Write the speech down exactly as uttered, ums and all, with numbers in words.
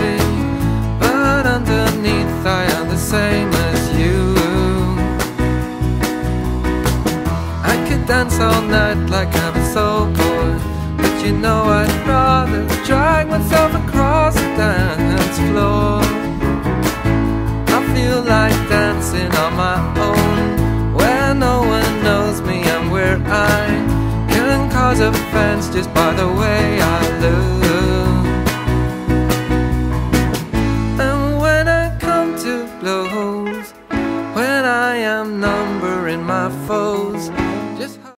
be, but underneath I am the same as you. I could dance all night like I'm a soul boy, but you know I'd rather drag myself across the dance floor. I feel like dancing on my own, where no one knows me and where I can cause offense just by the way I look. And when I come to blows, when I am numbering my foes, just